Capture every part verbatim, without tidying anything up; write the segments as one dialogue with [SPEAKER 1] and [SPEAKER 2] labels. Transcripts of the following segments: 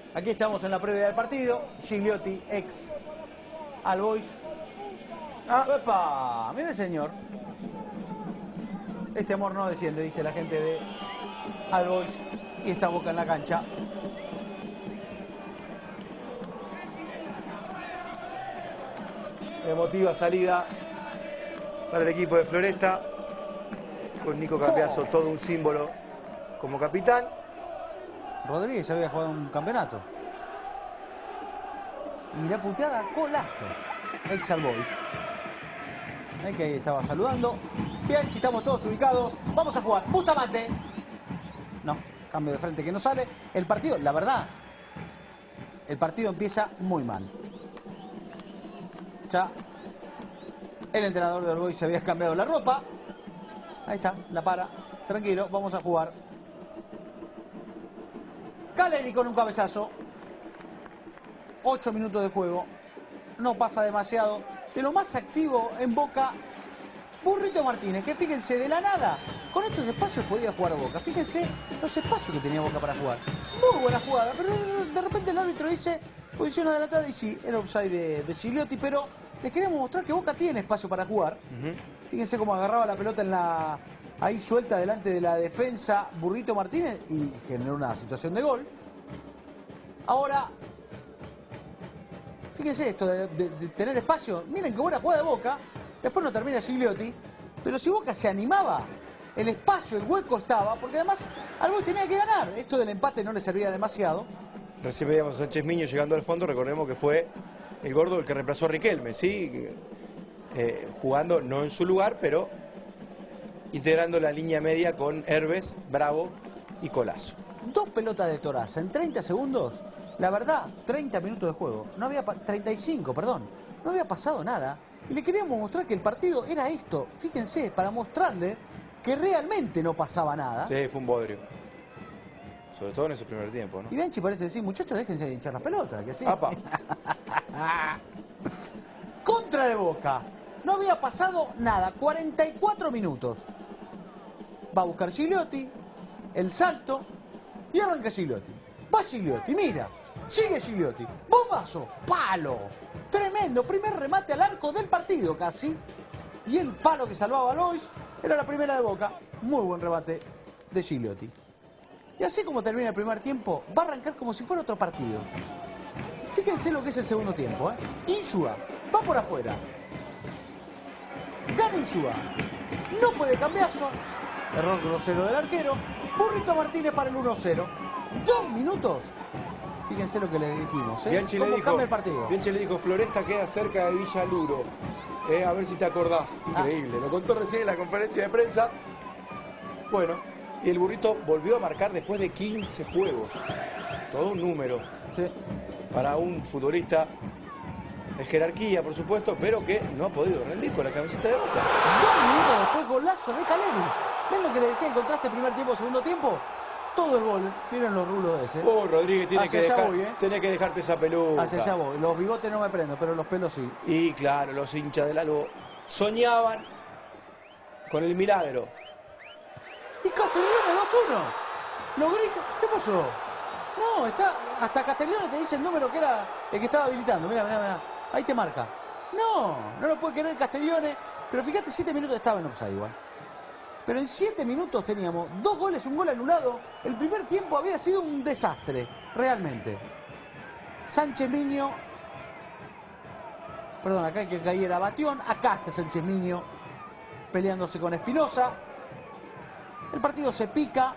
[SPEAKER 1] Aquí estamos en la previa del partido. Gigliotti, ex All Boys. Ah. ¡Epa! Mire, señor. Este amor no desciende, dice la gente de All Boys. Y está Boca en la cancha.
[SPEAKER 2] Emotiva salida para el equipo de Floresta. Con Nico Cambiaso, oh. todo un símbolo como capitán.
[SPEAKER 1] Rodríguez había jugado un campeonato. Y la puteada, Colazo. Ex All Boys. Ahí que estaba saludando. Bianchi, estamos todos ubicados. Vamos a jugar. Bustamante. No, cambio de frente que no sale. El partido, la verdad, el partido empieza muy mal. Ya el entrenador de All Boys se había cambiado la ropa. Ahí está, la para. Tranquilo, vamos a jugar. Caleri con un cabezazo. Ocho minutos de juego. No pasa demasiado. De lo más activo en Boca, Burrito Martínez, que fíjense, de la nada, con estos espacios podía jugar Boca. Fíjense los espacios que tenía Boca para jugar. Muy buena jugada, pero de repente el árbitro dice posición adelantada y sí, era offside de, de Gigliotti, pero les queremos mostrar que Boca tiene espacio para jugar. Uh-huh. Fíjense cómo agarraba la pelota en la ahí suelta delante de la defensa Burrito Martínez y generó una situación de gol. Ahora, fíjense esto de, de, de tener espacio. Miren qué buena jugada de Boca. Después no termina Gigliotti. Pero si Boca se animaba, el espacio, el hueco estaba, porque además All Boys tenía que ganar. Esto del empate no le servía demasiado.
[SPEAKER 2] Recién veíamos a Sánchez Miño llegando al fondo. Recordemos que fue el gordo el que reemplazó a Riquelme, ¿sí? Eh, jugando no en su lugar, pero integrando la línea media con Herbes, Bravo y Colazo.
[SPEAKER 1] Dos pelotas de Toraza en treinta segundos. La verdad, treinta minutos de juego. No había treinta y cinco, perdón. No había pasado nada. Y le queríamos mostrar que el partido era esto. Fíjense, para mostrarle que realmente no pasaba nada.
[SPEAKER 2] Sí, fue un bodrio. Sobre todo en ese primer tiempo, ¿no?
[SPEAKER 1] Y Bianchi parece decir, muchachos, déjense de hinchar las pelotas. Que así.
[SPEAKER 2] ¡Apa!
[SPEAKER 1] Contra de Boca. No había pasado nada. cuarenta y cuatro minutos. Va a buscar Gigliotti. El salto. Y arranca Gigliotti. Va Gigliotti, mira. Sigue Gigliotti. Bombazo. Palo. Tremendo. Primer remate al arco del partido casi. Y el palo que salvaba a All Boys era la primera de Boca. Muy buen remate de Gigliotti. Y así como termina el primer tiempo, va a arrancar como si fuera otro partido. Fíjense lo que es el segundo tiempo, ¿eh? Insúa. Va por afuera. Gana Insúa. No puede Cambiaso. Error grosero del arquero. Burrito Martínez para el uno cero. Dos minutos. Fíjense lo que les dijimos, ¿eh?
[SPEAKER 2] Bianchi
[SPEAKER 1] ¿Cómo
[SPEAKER 2] le dijo,
[SPEAKER 1] cambia el partido?
[SPEAKER 2] Bianchi le dijo, Floresta queda cerca de Villaluro. Eh, a ver si te acordás. Increíble. Ah. Lo contó recién en la conferencia de prensa. Bueno, y el Burrito volvió a marcar después de quince juegos. Todo un número.
[SPEAKER 1] Sí.
[SPEAKER 2] Para un futbolista de jerarquía, por supuesto, pero que no ha podido rendir con la camiseta de Boca.
[SPEAKER 1] Dos minutos después, golazo de Caleri. ¿Ven lo que le decía en contraste primer tiempo, segundo tiempo? Todo es gol. Miren los rulos de ese.
[SPEAKER 2] Oh, Rodríguez tiene
[SPEAKER 1] Hacia
[SPEAKER 2] que, dejar,
[SPEAKER 1] voy, ¿eh?
[SPEAKER 2] tiene que dejarte esa peluca.
[SPEAKER 1] Hacia allá voy. Los bigotes no me prendo, pero los pelos sí.
[SPEAKER 2] Y claro, los hinchas del Albo soñaban con el milagro.
[SPEAKER 1] Y Castiglione dos uno. Lo grita. ¿Qué pasó? No, está. Hasta Castiglione te dice el número que era el que estaba habilitando. Mira, mira, mira. Ahí te marca. No, no lo puede querer Castiglione. Pero fíjate, siete minutos estaba en offside igual. Pero en siete minutos teníamos dos goles, un gol anulado. El primer tiempo había sido un desastre, realmente. Sánchez Miño. Perdón, acá hay que caer a Batión. Acá está Sánchez Miño peleándose con Espinosa. El partido se pica.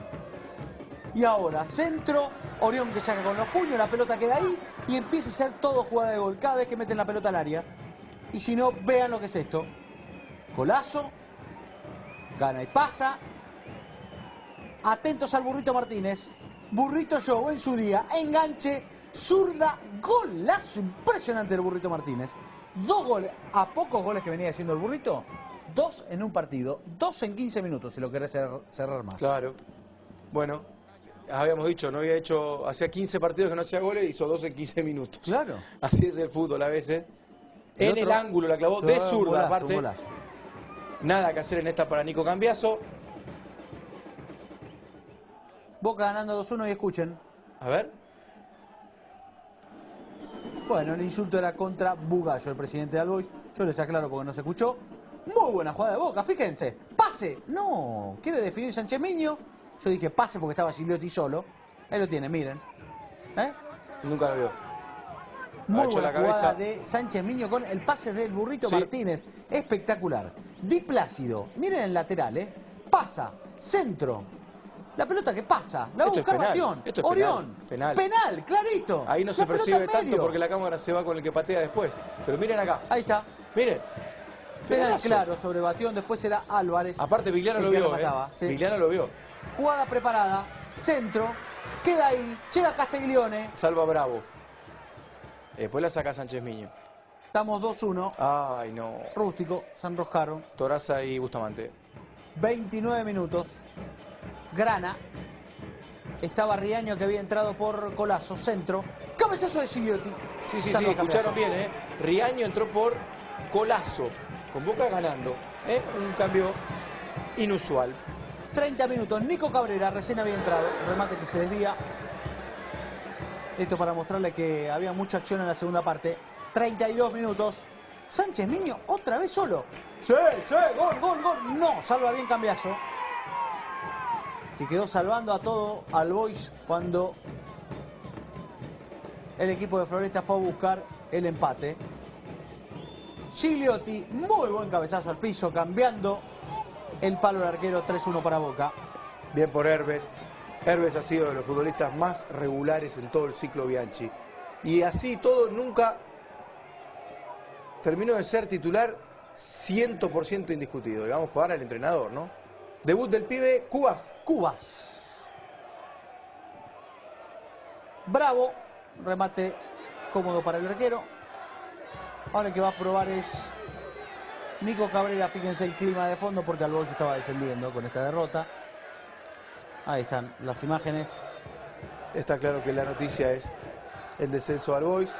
[SPEAKER 1] Y ahora, centro. Orión que saca con los puños, la pelota queda ahí. Y empieza a ser todo jugada de gol. Cada vez que meten la pelota al área. Y si no, vean lo que es esto. Colazo. Gana y pasa. Atentos al Burrito Martínez. Burrito Show en su día. Enganche. Zurda. Golazo. Impresionante el Burrito Martínez. Dos goles. A pocos goles que venía haciendo el Burrito. Dos en un partido. Dos en quince minutos, si lo querés cerrar, cerrar más.
[SPEAKER 2] Claro. Bueno, habíamos dicho, no había hecho. Hacía quince partidos que no hacía goles. Hizo dos en quince minutos.
[SPEAKER 1] Claro.
[SPEAKER 2] Así es el fútbol a veces. En
[SPEAKER 1] otro,
[SPEAKER 2] el ángulo la clavó de zurda, aparte. Nada que hacer en esta para Nico Cambiaso.
[SPEAKER 1] Boca ganando dos uno y escuchen.
[SPEAKER 2] A ver.
[SPEAKER 1] Bueno, el insulto era contra Bugallo, el presidente de Albois. Yo les aclaro porque no se escuchó. Muy buena jugada de Boca, fíjense. ¡Pase! No, quiere definir Sánchez Miño. Yo dije pase porque estaba Gigliotti solo. Ahí lo tiene, miren. ¿Eh?
[SPEAKER 2] Nunca lo vio.
[SPEAKER 1] Muy
[SPEAKER 2] Ha hecho
[SPEAKER 1] buena
[SPEAKER 2] la cabeza
[SPEAKER 1] jugada de Sánchez Miño con el pase del Burrito
[SPEAKER 2] Sí.
[SPEAKER 1] Martínez. Espectacular. Di Plácido, miren el lateral, ¿eh? Pasa, centro. La pelota que pasa, la va a
[SPEAKER 2] Esto es
[SPEAKER 1] buscar
[SPEAKER 2] penal,
[SPEAKER 1] Bastión.
[SPEAKER 2] esto es
[SPEAKER 1] Orión.
[SPEAKER 2] penal, penal.
[SPEAKER 1] Penal, clarito.
[SPEAKER 2] Ahí no
[SPEAKER 1] La
[SPEAKER 2] se
[SPEAKER 1] pelota
[SPEAKER 2] percibe
[SPEAKER 1] en
[SPEAKER 2] tanto
[SPEAKER 1] medio.
[SPEAKER 2] porque la cámara se va con el que patea después. Pero miren acá,
[SPEAKER 1] Ahí está.
[SPEAKER 2] miren.
[SPEAKER 1] Penal
[SPEAKER 2] Penalazo.
[SPEAKER 1] claro sobre Bastión, después era Álvarez.
[SPEAKER 2] Aparte Vigliano
[SPEAKER 1] el
[SPEAKER 2] lo
[SPEAKER 1] que
[SPEAKER 2] vio,
[SPEAKER 1] remataba,
[SPEAKER 2] ¿eh?
[SPEAKER 1] sí.
[SPEAKER 2] Vigliano lo vio.
[SPEAKER 1] Jugada preparada, centro, queda ahí, llega Castiglione.
[SPEAKER 2] Salva Bravo. Después la saca Sánchez Miño.
[SPEAKER 1] Estamos dos uno.
[SPEAKER 2] Ay, no.
[SPEAKER 1] Rústico, se enroscaron.
[SPEAKER 2] Toraza y Bustamante.
[SPEAKER 1] veintinueve minutos. Grana. Estaba Riaño que había entrado por Colazo, centro. Cabezazo de Gigliotti.
[SPEAKER 2] Sí, sí,
[SPEAKER 1] Sacó
[SPEAKER 2] sí,
[SPEAKER 1] el
[SPEAKER 2] escucharon
[SPEAKER 1] cabezazo.
[SPEAKER 2] bien, ¿eh? Riaño entró por Colazo, con Boca ganando. ¿eh? Un cambio inusual.
[SPEAKER 1] treinta minutos. Nico Cabrera recién había entrado. Remate que se desvía. Esto para mostrarle que había mucha acción en la segunda parte. treinta y dos minutos. Sánchez Miño otra vez solo. Sí, sí, gol, gol, gol. No, salva bien Cambiaso. Que quedó salvando a todo al Boys cuando el equipo de Floresta fue a buscar el empate. Gigliotti, muy buen cabezazo al piso, cambiando el palo del arquero. Tres uno para Boca.
[SPEAKER 2] Bien por Herbes. Herbes ha sido de los futbolistas más regulares en todo el ciclo Bianchi. Y así todo nunca terminó de ser titular cien por ciento indiscutido. Y vamos a pagar al entrenador, ¿no? Debut del pibe, Cubas.
[SPEAKER 1] Cubas. Bravo. Remate cómodo para el arquero. Ahora el que va a probar es Nico Cabrera. Fíjense el clima de fondo porque Albois estaba descendiendo con esta derrota. Ahí están las imágenes.
[SPEAKER 2] Está claro que la noticia es el descenso al Boys.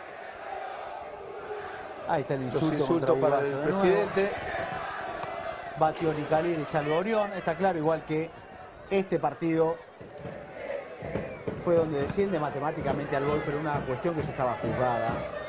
[SPEAKER 1] Ahí está el
[SPEAKER 2] Los
[SPEAKER 1] insulto
[SPEAKER 2] insultos
[SPEAKER 1] contra
[SPEAKER 2] para
[SPEAKER 1] Bugallo
[SPEAKER 2] el
[SPEAKER 1] de nuevo.
[SPEAKER 2] presidente.
[SPEAKER 1] Batió Nicalini y salva Orión. Está claro, igual que este partido fue donde desciende matemáticamente al gol, pero una cuestión que ya estaba juzgada.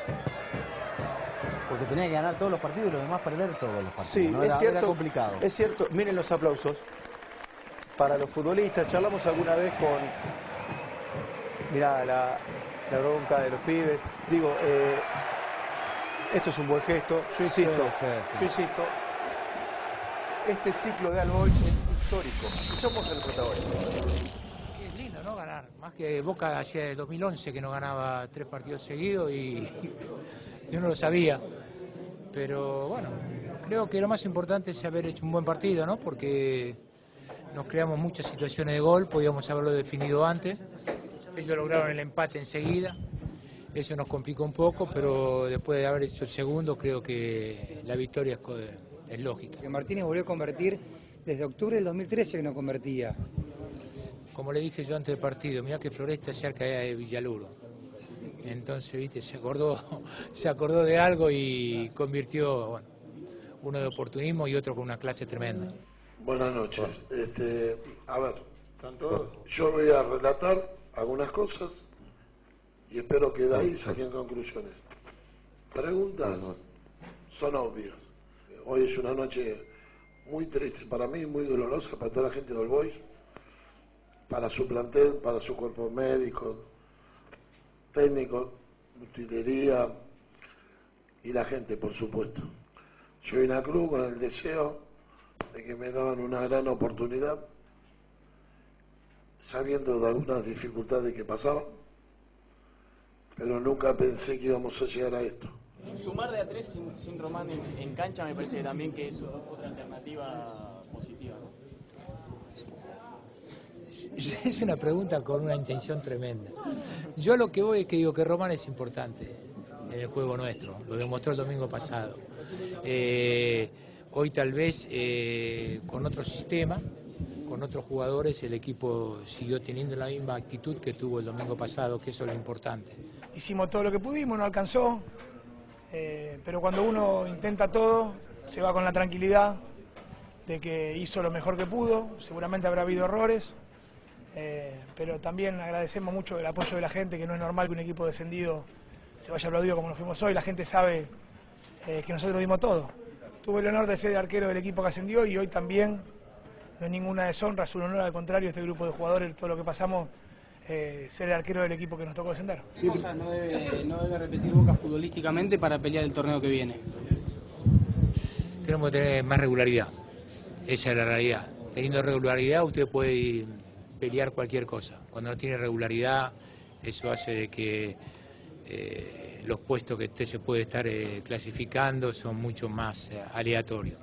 [SPEAKER 1] Porque tenía que ganar todos los partidos y los demás perder todos los partidos.
[SPEAKER 2] Sí,
[SPEAKER 1] ¿no?
[SPEAKER 2] es
[SPEAKER 1] Era,
[SPEAKER 2] cierto.
[SPEAKER 1] era complicado.
[SPEAKER 2] Es cierto. Miren los aplausos para los futbolistas. Charlamos alguna vez con, mirá, la, la bronca de los pibes. Digo, eh, esto es un buen gesto. Yo insisto,
[SPEAKER 1] Sí, sí, sí.
[SPEAKER 2] yo insisto. Este ciclo de All Boys es histórico. Escuchamos al protagonista.
[SPEAKER 3] Es lindo, ¿no? Ganar. Más que Boca hacía de dos mil once que no ganaba tres partidos seguidos y yo no lo sabía. Pero bueno, creo que lo más importante es haber hecho un buen partido, ¿no? Porque nos creamos muchas situaciones de gol, podíamos haberlo definido antes. Ellos lograron el empate enseguida. Eso nos complicó un poco, pero después de haber hecho el segundo, creo que la victoria es, co- es lógica.
[SPEAKER 4] Que Martínez volvió a convertir desde octubre del dos mil trece que no convertía.
[SPEAKER 3] Como le dije yo antes del partido, mirá que Floresta es cerca de Villaluro. Entonces, viste, se acordó, se acordó de algo y convirtió, bueno, uno de oportunismo y otro con una clase tremenda.
[SPEAKER 5] Buenas noches. Este, a ver, tanto yo voy a relatar algunas cosas y espero que de ahí saquen conclusiones. Preguntas son obvias. Hoy es una noche muy triste para mí, muy dolorosa para toda la gente de All Boys, para su plantel, para su cuerpo médico, técnico, utilería y la gente, por supuesto. Yo vine a club con el deseo de que me daban una gran oportunidad, sabiendo de algunas dificultades que pasaban, pero nunca pensé que íbamos a llegar a esto.
[SPEAKER 6] Sumar de a tres sin, sin Román en, en cancha me parece también que es otra alternativa positiva, ¿no?
[SPEAKER 3] Es una pregunta con una intención tremenda. Yo lo que voy es que digo que Román es importante en el juego nuestro, lo demostró el domingo pasado. Eh, hoy tal vez eh, con otro sistema, con otros jugadores, el equipo siguió teniendo la misma actitud que tuvo el domingo pasado, que eso es lo importante.
[SPEAKER 7] Hicimos todo lo que pudimos, no alcanzó, eh, pero cuando uno intenta todo, se va con la tranquilidad de que hizo lo mejor que pudo. Seguramente habrá habido errores, eh, pero también agradecemos mucho el apoyo de la gente, que no es normal que un equipo descendido se vaya aplaudido como nos fuimos hoy, la gente sabe eh, que nosotros dimos todo. Tuve el honor de ser el arquero del equipo que ascendió y hoy también no es ninguna deshonra, es un honor, al contrario, este grupo de jugadores, todo lo que pasamos, eh, ser el arquero del equipo que nos tocó descender.
[SPEAKER 8] ¿Qué cosas no debe, no debe repetir Boca futbolísticamente para pelear el torneo que viene?
[SPEAKER 3] Tenemos que tener más regularidad, esa es la realidad. Teniendo regularidad usted puede pelear cualquier cosa. Cuando no tiene regularidad, eso hace de que eh, los puestos que usted se puede estar eh, clasificando son mucho más eh, aleatorios.